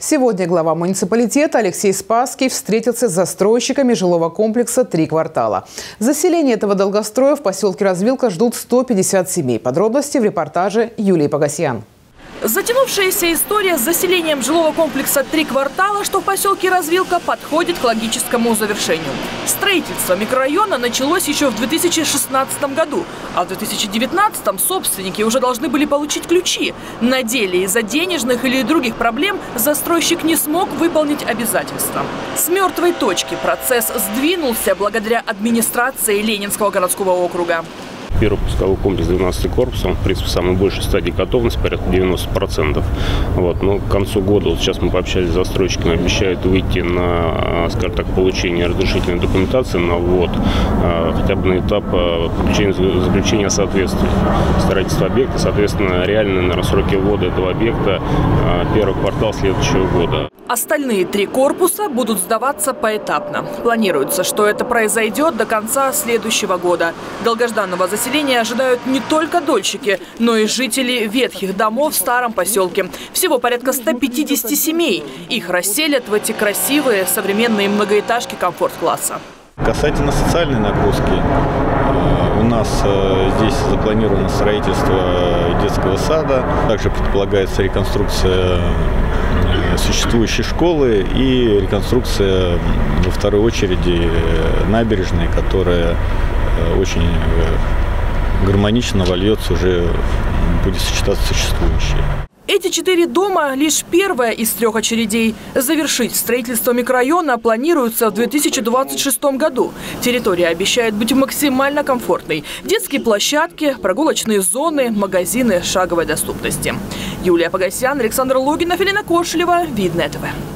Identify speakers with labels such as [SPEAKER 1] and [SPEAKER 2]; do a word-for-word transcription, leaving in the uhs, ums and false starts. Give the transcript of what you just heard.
[SPEAKER 1] Сегодня глава муниципалитета Алексей Спасский встретился с застройщиками жилого комплекса «Три квартала». Заселение этого долгостроя в поселке Развилка ждут сто пятьдесят семей. Подробности в репортаже Юлии Погосян.
[SPEAKER 2] Затянувшаяся история с заселением жилого комплекса «Три квартала», что в поселке Развилка, подходит к логическому завершению. Строительство микрорайона началось еще в две тысячи шестнадцатом году, а в две тысячи девятнадцатом собственники уже должны были получить ключи. На деле из-за денежных или других проблем застройщик не смог выполнить обязательства. С мертвой точки процесс сдвинулся благодаря администрации Ленинского городского округа.
[SPEAKER 3] Первый пусковой комплекс двенадцатый корпус, он, в принципе, в самой большей стадии готовности, порядка девяноста процентов. Вот. Но к концу года, вот сейчас мы пообщались с застройщиками, обещают выйти на, скажем так, получение разрешительной документации на ввод, хотя бы на этап заключения, заключения соответствий строительства объекта, соответственно, реальные, наверное, сроки ввода этого объекта первый квартал следующего года.
[SPEAKER 2] Остальные три корпуса будут сдаваться поэтапно. Планируется, что это произойдет до конца следующего года. Долгожданного заселения ожидают не только дольщики, но и жители ветхих домов в старом поселке. Всего порядка ста пятидесяти семей. Их расселят в эти красивые современные многоэтажки комфорт-класса.
[SPEAKER 4] Касательно социальной нагрузки, у нас здесь запланировано строительство детского сада. Также предполагается реконструкция существующей школы и реконструкция во второй очереди набережной, которая очень гармонично вольется, уже будет сочетаться с существующей.
[SPEAKER 2] Эти четыре дома – лишь первая из трех очередей. Завершить строительство микрорайона планируется в две тысячи двадцать шестом году. Территория обещает быть максимально комфортной. Детские площадки, прогулочные зоны, магазины шаговой доступности. Юлия Погосян, Александр Логинов, Елена Кошелева, Видное ТВ.